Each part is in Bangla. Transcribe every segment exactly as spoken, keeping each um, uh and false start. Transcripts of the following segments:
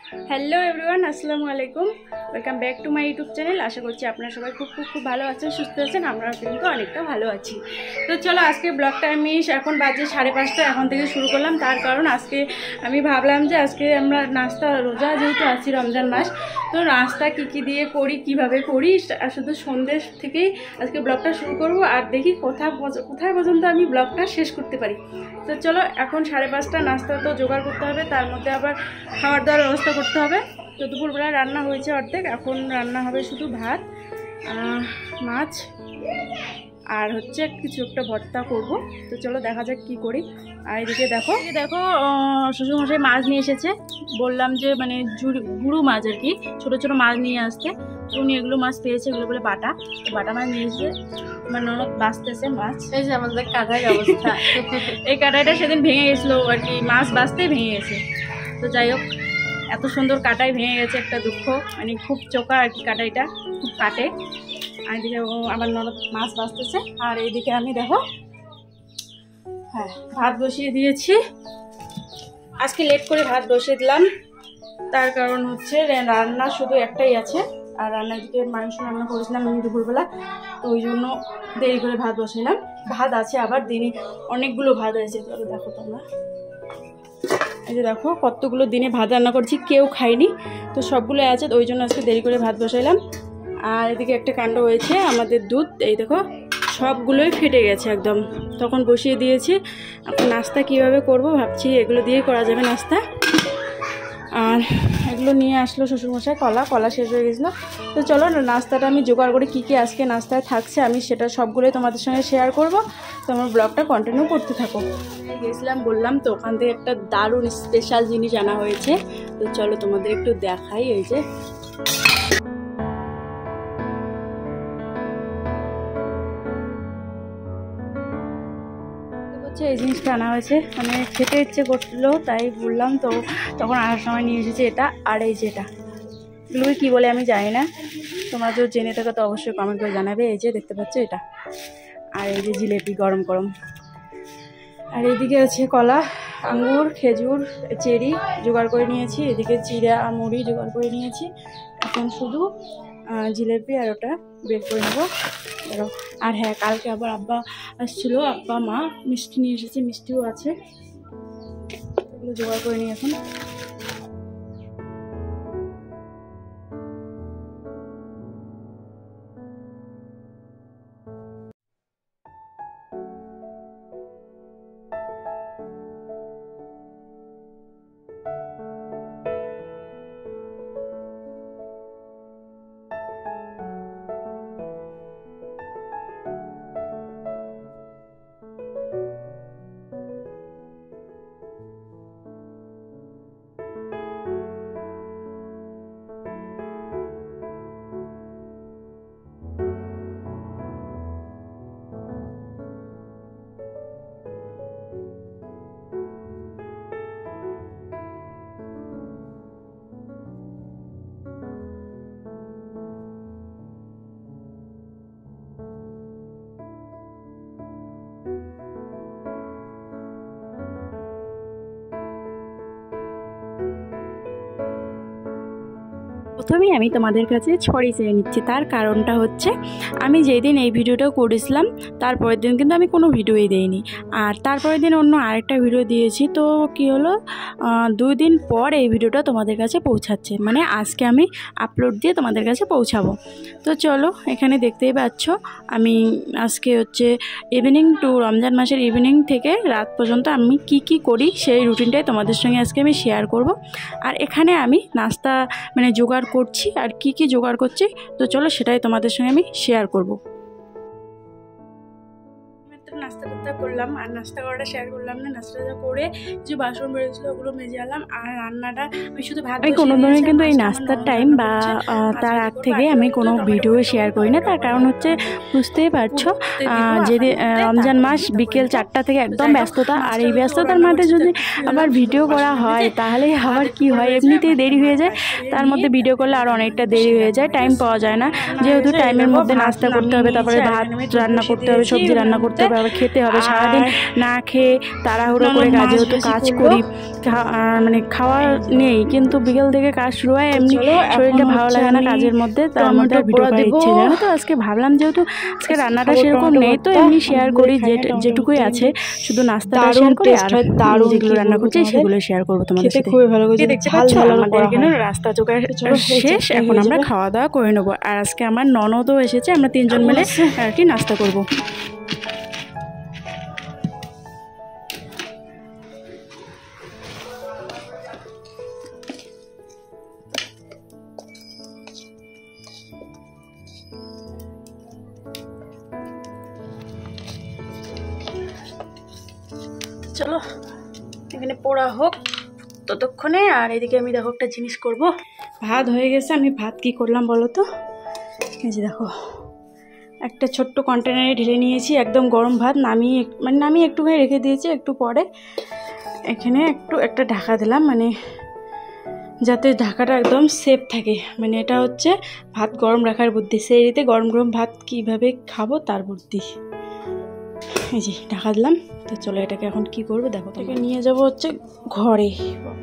হ্যালো এভরিওয়ান, আসসালামু আলাইকুম। Welcome back to my YouTube channel. আশা করছি আপনারা সবাই খুব খুব খুব ভালো আছেন, সুস্থ আছেন। আমরাও কিন্তু অনেকটা ভালো আছি। তো চলো, আজকে ব্লগটা আমি এখন বাজে সাড়ে পাঁচটা এখন থেকে শুরু করলাম। তার কারণ আজকে আমি ভাবলাম যে আজকে আমরা নাস্তা, রোজা যেহেতু আছি, রমজান মাস, তো নাস্তা কী কী দিয়ে করি, কিভাবে করি, শুধু সন্ধ্যে থেকেই আজকে ব্লগটা শুরু করব। আর দেখি কোথায় কোথায় পর্যন্ত আমি ব্লগটা শেষ করতে পারি। তো চলো, এখন সাড়ে পাঁচটা, নাস্তা তো জোগাড় করতে হবে, তার মধ্যে আবার খাওয়ার দাওয়ার ব্যবস্থা করতে হবে। তো দুপুরবেলায় রান্না হয়েছে অর্ধেক, এখন রান্না হবে শুধু ভাত, মাছ আর হচ্ছে কিছু একটা ভর্তা করব। তো চলো দেখা যাক কি করি। আর এদিকে দেখো দেখো শ্বশুরমশাই মাছ নিয়ে এসেছে। বললাম যে মানে গুঁড়ো মাছ আর কি, ছোটো ছোটো মাছ নিয়ে আসতে। তো উনি এগুলো মাছ পেয়েছে, এগুলো বলে বাটা। তো বাটা মাছ নিয়ে এসে আমার ননদ বাঁচতেছে মাছ। এই যে আমাদের কাঁটাই অবস্থা। এই কাঁটাইটা সেদিন ভেঙে গেছিলো আর কি, মাছ বাঁচতেই ভেঙে গেছে। তো যাই হোক, এত সুন্দর কাঁটাই ভেঙে গেছে, একটা দুঃখ। মানে খুব চোকা আর কি, কাঁটাইটা খুব কাটে। আর এদিকে আমার ননদ মাছ বাঁচতেছে, আর এইদিকে আমি দেখো হ্যাঁ ভাত বসিয়ে দিয়েছি। আজকে লেট করে ভাত বসিয়ে দিলাম, তার কারণ হচ্ছে রান্না শুধু একটাই আছে। আর রান্নার দিকে মাংস রান্না করেছিলাম আমি দুপুরবেলা, তো ওই জন্য দেরি করে ভাত বসাইলাম। ভাত আছে আবার, দিনে অনেকগুলো ভাত আছে। তবে দেখো তোমরা, এই যে দেখো কতগুলো দিনে ভাত রান্না করছি, কেউ খায়নি, তো সবগুলো আছে। ওই জন্য আজকে দেরি করে ভাত বসাইলাম। আর এদিকে একটা কাণ্ড হয়েছে, আমাদের দুধ এই দেখো সবগুলোই ফেটে গেছে একদম। তখন বসিয়ে দিয়েছি। এখন নাস্তা কিভাবে করব ভাবছি, এগুলো দিয়েই করা যাবে নাস্তা। আর এগুলো নিয়ে আসলো শ্বশুরমশাই, কলা কলা শেষ হয়ে গেছিলো। তো চলো নাস্তাটা আমি জোগাড় করে কী কী আজকে নাস্তায় থাকছে আমি সেটা সবগুলোই তোমাদের সঙ্গে শেয়ার করব। তো আমার ব্লগটা কন্টিনিউ করতে থাকো। গেছিলাম বললাম, তো ওখান থেকে একটা দারুণ স্পেশাল জিনিস আনা হয়েছে। তো চলো তোমাদের একটু দেখাই। এই যে এই জিনিসটা আনা হয়েছে, মানে খেতে ইচ্ছে করছিলো তাই বললাম। তো তখন আনার সময় নিয়ে এসেছে এটা। আর এই যে এটা, এগুলোকে কী বলে আমি জানি না, তোমরা তো জেনে থাকো তো অবশ্যই কমেন্ট করে জানাবে। এই যে দেখতে পাচ্ছ এটা। আর এই যে জিলেপি গরম গরম। আর এইদিকে আছে কলা, আঙ্গুর, খেজুর, চেরি জোগাড় করে নিয়েছি। এদিকে চিড়া মুড়ি জোগাড় করে নিয়েছি। এখন শুধু জিলেপি আর ওটা বের করে নেবো। আর হ্যাঁ, কালকে আবার আব্বা আসছিল, আব্বা মা মিষ্টি নিয়ে এসেছে, মিষ্টিও আছে, এগুলো জোগাড় করে নিই এখন। প্রথমেই আমি তোমাদের কাছে সরি চেয়ে নিচ্ছি। তার কারণটা হচ্ছে, আমি যেই দিন এই ভিডিওটা করেছিলাম তারপরের দিন কিন্তু আমি কোনো ভিডিওই দেইনি। আর তারপরের দিন অন্য আরেকটা ভিডিও দিয়েছি। তো কি হলো, দুই দিন পর এই ভিডিওটা তোমাদের কাছে পৌঁছাচ্ছে, মানে আজকে আমি আপলোড দিয়ে তোমাদের কাছে পৌঁছাবো। তো চলো, এখানে দেখতেই পাচ্ছ আমি আজকে হচ্ছে ইভিনিং টু রমজান মাসের ইভিনিং থেকে রাত পর্যন্ত আমি কি কি করি সেই রুটিনটাই তোমাদের সঙ্গে আজকে আমি শেয়ার করব। আর এখানে আমি নাস্তা মানে জোগাড় করছি আর কি কি জোগাড় করছি, তো চলো সেটাই তোমাদের সঙ্গে আমি শেয়ার করব। নাস্তা টাস্তা করলাম, আর নাস্তা করাটা শেয়ার করলাম না। নাস্তাটা করে কিছু বাসন বেরিয়েছিল, ওগুলো মেজে আনলাম। আর রান্নাটা আমি শুধু ভাত, আমি কোনো ধরনের কিন্তু এই নাস্তার টাইম বা তার আগ থেকে আমি কোনো ভিডিও শেয়ার করি না। তার কারণ হচ্ছে বুঝতেই পারছো, যদি রমজান মাস বিকেল চারটা থেকে একদম ব্যস্ততা। আর এই ব্যস্ততার মধ্যে যদি আবার ভিডিও করা হয় তাহলে আবার কি হয়, এমনিতেই দেরি হয়ে যায়, তার মধ্যে ভিডিও করলে আরও অনেকটা দেরি হয়ে যায়, টাইম পাওয়া যায় না। যেহেতু টাইমের মধ্যে নাস্তা করতে হবে, তারপরে ভাত রান্না করতে হবে, সবজি রান্না করতে হবে, আবার খেতে হবে। সারাদিন না খেয়ে তাড়াহুড়ো করে কাজে হতো কাজ করি, মানে খাওয়ার নেই, কিন্তু বিকেল থেকে কাজ শুরু হয়, এমনি শরীরটা ভালো লাগে না কাজের মধ্যে, তার মধ্যে ভিডিও করার ইচ্ছে জানো তো। আজকে ভাবলাম যেহেতু আজকে রান্নাটা সেরকম নেই, তো এমনি শেয়ার করি, যে যেটুকুই আছে শুধু নাস্তাটা শেয়ার করি, আর যেগুলো রান্না করছি সেগুলো শেয়ার করবো তোমাদের সাথে। খুবই ভালো করে দেখতে পাচ্ছ আমাদের এখানে রাস্তা চোখের শেষ, এখন আমরা খাওয়া দাওয়া করে নেবো। আর আজকে আমার ননদও এসেছে, আমরা তিনজন মিলে আর কি নাস্তা করবো। চলো এখানে পোড়া হোক ততক্ষণে, আর এদিকে আমি দেখো একটা জিনিস করব। ভাত হয়ে গেছে, আমি ভাত কি করলাম বলো তো, এই যে দেখো একটা ছোট্ট কন্টেনারে ঢেলে নিয়েছি একদম গরম ভাত, নামিয়ে মানে নামিয়ে একটুখানি রেখে দিয়েছি, একটু পরে এখানে একটু একটা ঢাকা দিলাম, মানে যাতে ঢাকাটা একদম সেফ থাকে, মানে এটা হচ্ছে ভাত গরম রাখার বুদ্ধি, সেই রীতে গরম গরম ভাত কীভাবে খাবো তার বুদ্ধি। এই যে ঢাকা দিলাম। তো চলো এটাকে এখন কি করবো দেখো, এটাকে নিয়ে যাব হচ্ছে ঘরে। বাবা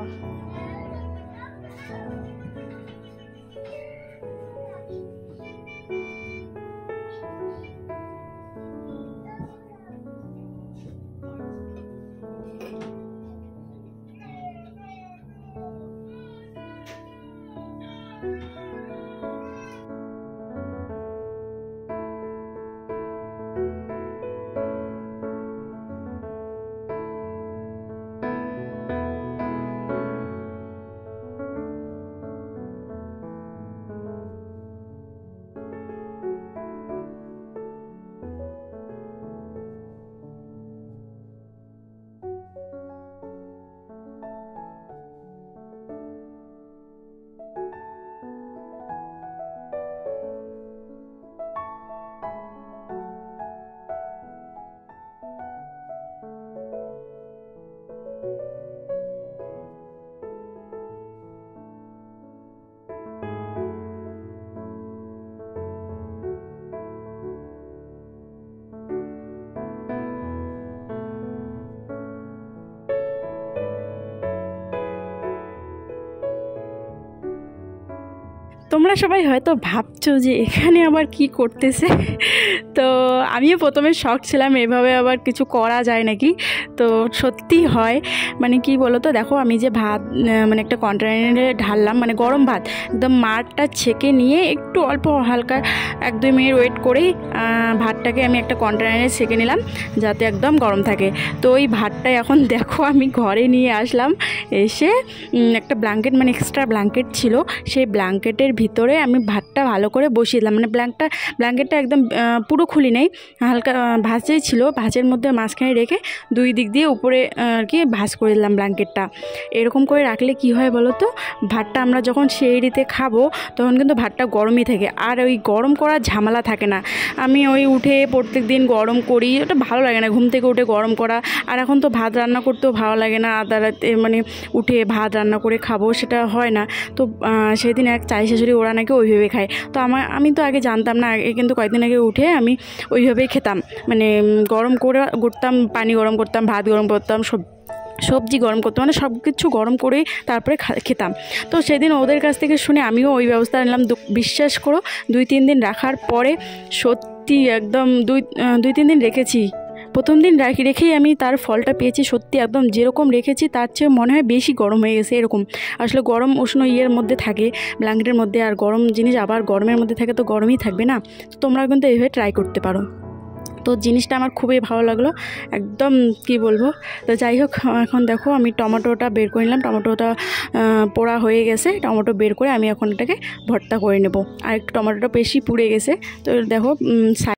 তোমরা সবাই হয়তো ভাবছো যে এখানে আবার কি করতেছে, তো আমিও প্রথমে শখ ছিলাম এভাবে আবার কিছু করা যায় নাকি। তো সত্যি হয়, মানে কি বলো তো, দেখো আমি যে ভাত মানে একটা কন্টেনারে ঢাললাম, মানে গরম ভাত একদম মাঠটা ছেঁকে নিয়ে একটু অল্প হালকা এক দুই মিনিট ওয়েট করেই ভাতটাকে আমি একটা কন্টেনারে ছেঁকে নিলাম যাতে একদম গরম থাকে। তো ওই ভাতটা এখন দেখো আমি ঘরে নিয়ে আসলাম, এসে একটা ব্ল্যাঙ্কেট মানে এক্সট্রা ব্ল্যাঙ্কেট ছিল, সেই ব্ল্যাঙ্কেটের ভিতরে আমি ভাতটা ভালো করে বসিয়ে দিলাম, মানে ব্ল্যাঙ্কটা ব্ল্যাঙ্কেটটা একদম পুরো খুলি নেই, হালকা ভাঁজেই ছিল, ভাঁজের মধ্যে মাঝখানে রেখে দুই দিক দিয়ে উপরে আর কি ভাঁজ করে দিলাম ব্ল্যাঙ্কেটটা। এরকম করে রাখলে কি হয় বলো তো, ভাতটা আমরা যখন সেহরিতে খাবো তখন কিন্তু ভাতটা গরমই থাকে, আর ওই গরম করার ঝামেলা থাকে না। আমি ওই উঠে প্রত্যেক দিন গরম করি, ওটা ভালো লাগে না, ঘুম থেকে উঠে গরম করা, আর এখন তো ভাত রান্না করতেও ভালো লাগে না, আধা রাতে মানে উঠে ভাত রান্না করে খাবো সেটা হয় না। তো সেদিন এক চাই শাশুড়ি ওরা নাকি ওইভাবে খায়, তো আমার আমি তো আগে জানতাম না, আগে কিন্তু কয়েকদিন আগে উঠে আমি ওইভাবেই খেতাম, মানে গরম করে করতাম, পানি গরম করতাম, ভাত গরম করতাম, সব সবজি গরম করতাম, মানে সব কিছু গরম করেই তারপরে খেতাম। তো সেদিন ওদের কাছ থেকে শুনে আমিও ওই ব্যবস্থা নিলাম। বিশ্বাস করো দুই তিন দিন রাখার পরে সত্যি একদম দুই দুই তিন দিন রেখেছি, প্রথম দিন রাখি রেখেই আমি তার ফলটা পেয়েছি, সত্যি একদম যেরকম রেখেছি তার চেয়ে মনে হয় বেশি গরম হয়ে গেছে। এরকম আসলে গরম উষ্ণ ইয়ের মধ্যে থাকে ব্ল্যাঙ্কেটের মধ্যে, আর গরম জিনিস আবার গরমের মধ্যে থাকে তো গরমই থাকবে না। তো তোমরা কিন্তু এইভাবে ট্রাই করতে পারো। তো জিনিসটা আমার খুবই ভালো লাগলো, একদম কি বলবো। তো যাই হোক, এখন দেখো আমি টমেটোটা বের করে নিলাম, টমেটোটা পোড়া হয়ে গেছে, টমেটো বের করে আমি এখন এটাকে ভর্তা করে নেব। আর একটু টমেটোটা বেশি পুড়ে গেছে, তো দেখো